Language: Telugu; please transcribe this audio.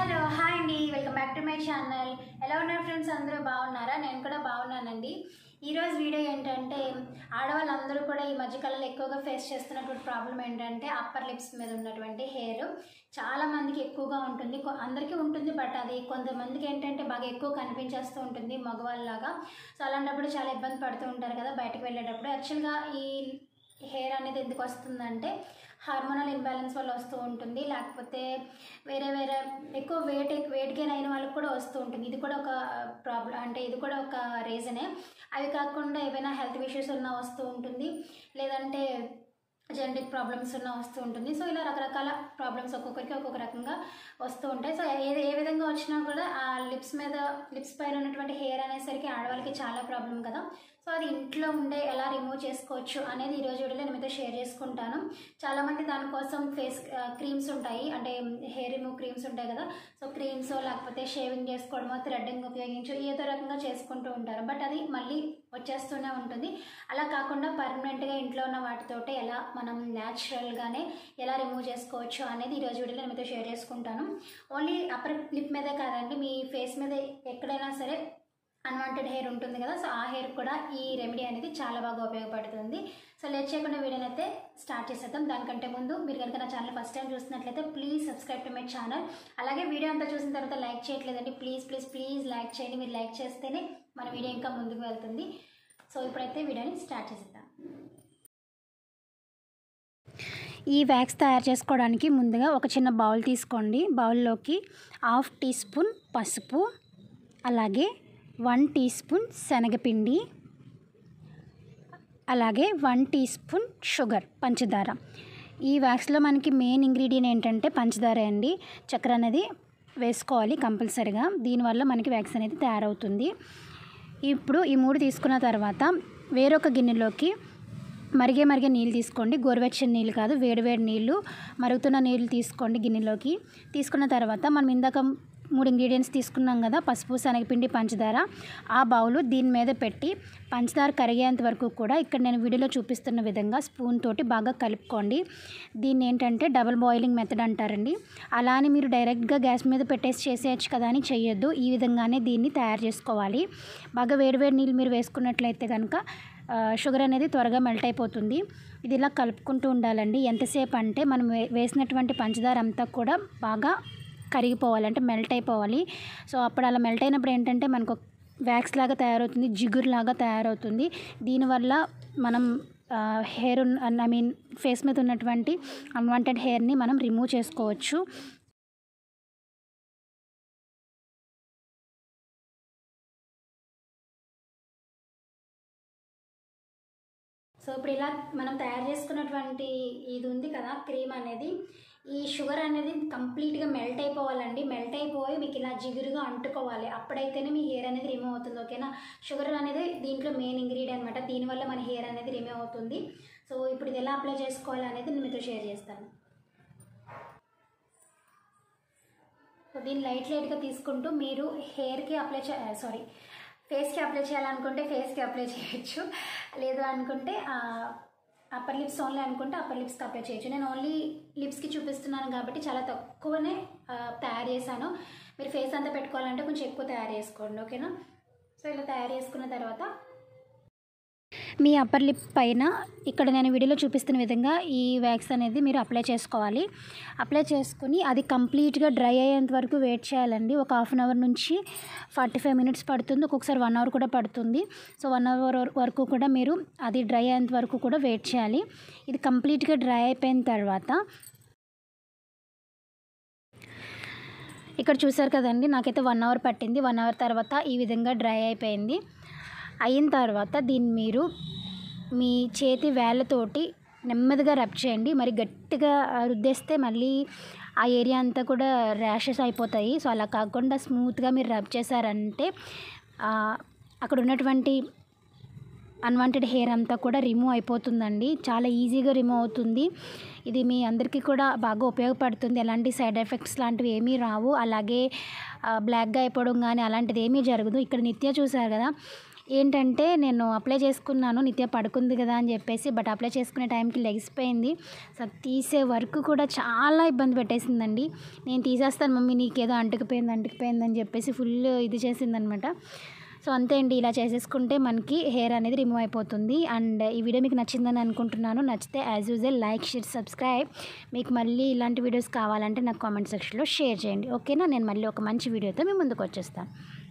హలో హాయ్ అండి, welcome back to my channel. ఎలా ఉన్నారు ఫ్రెండ్స్? అందరూ బాగున్నారా? నేను కూడా బాగున్నానండి. ఈరోజు వీడియో ఏంటంటే, ఆడవాళ్ళందరూ కూడా ఈ మధ్యకాలంలో ఎక్కువగా ఫేస్ చేస్తున్నటువంటి ప్రాబ్లం ఏంటంటే అప్పర్ లిప్స్ మీద ఉన్నటువంటి హెయిర్ చాలా మందికి ఎక్కువగా ఉంటుంది. అందరికీ ఉంటుంది, బట్ అది కొంతమందికి ఏంటంటే బాగా ఎక్కువ కనిపించేస్తూ ఉంటుంది మగవాళ్ళలాగా. సో అలాంటప్పుడు చాలా ఇబ్బంది పడుతూ ఉంటారు కదా బయటకు వెళ్ళేటప్పుడు. యాక్చువల్గా ఈ హెయిర్ అనేది ఎందుకు వస్తుందంటే హార్మోనల్ ఇంబ్యాలెన్స్ వల్ల వస్తూ ఉంటుంది, లేకపోతే వేరే ఎక్కువ వెయిట్ గెయిన్ అయిన వాళ్ళకి కూడా వస్తూ ఉంటుంది. ఇది కూడా ఒక ప్రాబ్లం, అంటే ఇది కూడా ఒక రీజనే. అవి కాకుండా ఏవైనా హెల్త్ ఇష్యూస్ ఉన్నా వస్తూ ఉంటుంది, లేదంటే జెనెటిక్ ప్రాబ్లమ్స్ ఉన్నా వస్తూ ఉంటుంది. సో ఇలా రకరకాల ప్రాబ్లమ్స్ ఒక్కొక్కరికి ఒక్కొక్క రకంగా వస్తూ ఉంటాయి. సో ఏ విధంగా వచ్చినా కూడా ఆ లిప్స్ పైన ఉన్నటువంటి హెయిర్ అనేసరికి ఆడవాళ్ళకి చాలా ప్రాబ్లం కదా. సో అది ఇంట్లో ఉండే ఎలా రిమూవ్ చేసుకోవచ్చు అనేది ఈరోజు వీడియోలో నేను మీతో షేర్ చేసుకుంటాను. చాలామంది దానికోసం ఫేస్ క్రీమ్స్ ఉంటాయి, అంటే హెయిర్ రిమూవ్ క్రీమ్స్ ఉంటాయి కదా. సో క్రీమ్స్ లేకపోతే షేవింగ్ చేసుకోవడమో, థ్రెడ్డింగ్ ఉపయోగించో ఏదో రకంగా చేసుకుంటూ ఉంటారు, బట్ అది మళ్ళీ వచ్చేస్తూనే ఉంటుంది. అలా కాకుండా పర్మనెంట్గా ఇంట్లో ఉన్న వాటితోటే ఎలా మనం న్యాచురల్గానే ఎలా రిమూవ్ చేసుకోవచ్చు అనేది ఈరోజు వీడియోలో నేను మీతో షేర్ చేసుకుంటాను. ఓన్లీ అప్పర్ లిప్ మీదే కాదండి, మీ ఫేస్ మీద ఎక్కడైనా సరే అన్వాంటెడ్ హెయిర్ ఉంటుంది కదా. సో ఆ హెయిర్ కూడా ఈ రెమెడీ అనేది చాలా బాగా ఉపయోగపడుతుంది. సో లేట్ చేయకుండా వీడియోని అయితే స్టార్ట్ చేసేద్దాం. దానికంటే ముందు మీరు కనుక నా ఛానల్ ఫస్ట్ టైం చూస్తున్నట్లయితే please subscribe to my channel. అలాగే వీడియో అంతా చూసిన తర్వాత లైక్ చేయట్లేదండి, ప్లీజ్ లైక్ చేయండి. మీరు లైక్ చేస్తేనే మన వీడియో ఇంకా ముందుకు వెళ్తుంది. సో ఇప్పుడైతే వీడియోని స్టార్ట్ చేసేద్దాం. ఈ వ్యాక్స్ తయారు చేసుకోవడానికి ముందుగా ఒక చిన్న బౌల్ తీసుకోండి. బౌల్లోకి 1/2 టీ స్పూన్ పసుపు, అలాగే 1 టీ స్పూన్ శనగపిండి, అలాగే 1 టీ స్పూన్ షుగర్, పంచదార. ఈ వ్యాక్స్లో మనకి మెయిన్ ఇంగ్రీడియంట్ ఏంటంటే పంచదార అండి. చక్కెర అనేది వేసుకోవాలి కంపల్సరిగా, దీనివల్ల మనకి వ్యాక్స్ అనేది తయారవుతుంది. ఇప్పుడు ఈ 3 తీసుకున్న తర్వాత వేరొక గిన్నెలోకి మరిగే నీళ్ళు తీసుకోండి. గోరువెచ్చని నీళ్ళు కాదు, వేడి నీళ్ళు, మరుగుతున్న నీళ్ళు తీసుకోండి గిన్నెలోకి. తీసుకున్న తర్వాత మనం ఇందాక 3 ఇంగ్రీడియంట్స్ తీసుకున్నాం కదా, పసుపు, శనగపిండి, పంచదార. ఆ బౌలు దీని మీద పెట్టి పంచదార కరిగేంత వరకు కూడా ఇక్కడ నేను వీడియోలో చూపిస్తున్న విధంగా స్పూన్ తోటి బాగా కలుపుకోండి. దీన్ని ఏంటంటే డబుల్ బాయిలింగ్ మెథడ్ అంటారండి. అలా అని మీరు డైరెక్ట్గా గ్యాస్ మీద పెట్టేసి చేసేయచ్చు కదా అని చేయొద్దు. ఈ విధంగానే దీన్ని తయారు చేసుకోవాలి. బాగా వేడి నీళ్ళు మీరు వేసుకున్నట్లయితే కనుక షుగర్ అనేది త్వరగా మెల్ట్ అయిపోతుంది. ఇది ఇలా కలుపుకుంటూ ఉండాలండి. ఎంతసేపు అంటే మనం వేసినటువంటి పంచదార అంతా కూడా బాగా కరిగిపోవాలి, అంటే మెల్ట్ అయిపోవాలి. సో అప్పుడు అలా మెల్ట్ అయినప్పుడు ఏంటంటే మనకు వ్యాక్స్ లాగా తయారవుతుంది, జిగురులాగా తయారవుతుంది. దీనివల్ల మనం ఫేస్ మీద ఉన్నటువంటి అన్వాంటెడ్ హెయిర్ని మనం రిమూవ్ చేసుకోవచ్చు. సో ఇప్పుడు ఇలా మనం తయారు చేసుకున్నటువంటి ఇది ఉంది కదా క్రీమ్ అనేది, ఈ షుగర్ అనేది కంప్లీట్గా మెల్ట్ అయిపోవాలండి. మెల్ట్ అయిపోయి మీకు ఇలా జిగురుగా అంటుకోవాలి, అప్పుడైతేనే మీ హెయిర్ అనేది రిమూవ్ అవుతుంది. ఓకేనా? షుగర్ అనేది దీంట్లో మెయిన్ ఇంగ్రీడియంట్ అనమాట, దీనివల్ల మన హెయిర్ అనేది రిమూవ్ అవుతుంది. సో ఇప్పుడు ఇది ఎలా అప్లై చేసుకోవాలి అనేది నేను మీతో షేర్ చేస్తాను. సో దీన్ని లైట్గా తీసుకుంటూ మీరు హెయిర్కి ఫేస్కి అప్లై చేయాలనుకుంటే ఫేస్కి అప్లై చేయొచ్చు, లేదు అనుకుంటే అప్పర్ లిప్స్ ఓన్లీ అనుకుంటే అప్పర్ లిప్స్కి అప్లై చేయొచ్చు. నేను ఓన్లీ లిప్స్కి చూపిస్తున్నాను కాబట్టి చాలా తక్కువనే తయారు చేశాను. మీరు ఫేస్ అంతా పెట్టుకోవాలంటే కొంచెం ఎక్కువ తయారు చేసుకోండి, ఓకేనా? సో ఇలా తయారు చేసుకున్న తర్వాత మీ అప్పర్ లిప్ పైన ఇక్కడ నేను వీడియోలో చూపిస్తున్న విధంగా ఈ వ్యాక్స్ అనేది మీరు అప్లై చేసుకోవాలి. అప్లై చేసుకుని అది కంప్లీట్గా డ్రై అయ్యేంత వరకు వెయిట్ చేయాలండి. ఒక 1/2 అవర్ నుంచి 45 మినిట్స్ పడుతుంది, ఒక్కొక్కసారి 1 అవర్ కూడా పడుతుంది. సో 1 అవర్ వరకు కూడా మీరు అది డ్రై అయ్యేంత వరకు కూడా వెయిట్ చేయాలి. ఇది కంప్లీట్గా డ్రై అయిపోయిన తర్వాత ఇక్కడ చూసారు కదండి, నాకైతే 1 అవర్ పట్టింది. 1 అవర్ తర్వాత ఈ విధంగా డ్రై అయిన తర్వాత దీన్ని మీరు మీ చేతి వేళ్ళతోటి నెమ్మదిగా రబ్ చేయండి. మరి గట్టిగా రుద్దేస్తే మళ్ళీ ఆ ఏరియా అంతా కూడా ర్యాషెస్ అయిపోతాయి. సో అలా కాకుండా స్మూత్గా మీరు రబ్ చేశారంటే అక్కడ ఉన్నటువంటి అన్వాంటెడ్ హెయిర్ అంతా కూడా రిమూవ్ అయిపోతుందండి. చాలా ఈజీగా రిమూవ్ అవుతుంది. ఇది మీ అందరికీ కూడా బాగా ఉపయోగపడుతుంది. ఎలాంటి సైడ్ ఎఫెక్ట్స్ లాంటివి ఏమీ రావు, అలాగే బ్లాక్గా అయిపోవడం కానీ అలాంటిది ఏమీ జరగదు. ఇక్కడ నిత్య చూసారు కదా, ఏంటంటే నేను అప్లై చేసుకున్నాను, నిత్య పడుకుంది కదా అని చెప్పేసి. బట్ అప్లై చేసుకునే టైంకి లెగిసిపోయింది. సో తీసే వరకు కూడా చాలా ఇబ్బంది పెట్టేసిందండి. నేను తీసేస్తాను మమ్మీ, నీకేదో అంటుకుపోయిందని చెప్పేసి ఫుల్ ఇది చేసిందనమాట. సో అంతే అండి, ఇలా చేసేసుకుంటే మనకి హెయిర్ అనేది రిమూవ్ అయిపోతుంది. అండ్ ఈ వీడియో మీకు నచ్చిందని అనుకుంటున్నాను. నచ్చితే as usual like, share, subscribe. మీకు మళ్ళీ ఇలాంటి వీడియోస్ కావాలంటే నాకు కామెంట్ సెక్షన్లో షేర్ చేయండి. ఓకేనా? నేను మళ్ళీ ఒక మంచి వీడియోతో మీ ముందుకు వచ్చేస్తాను.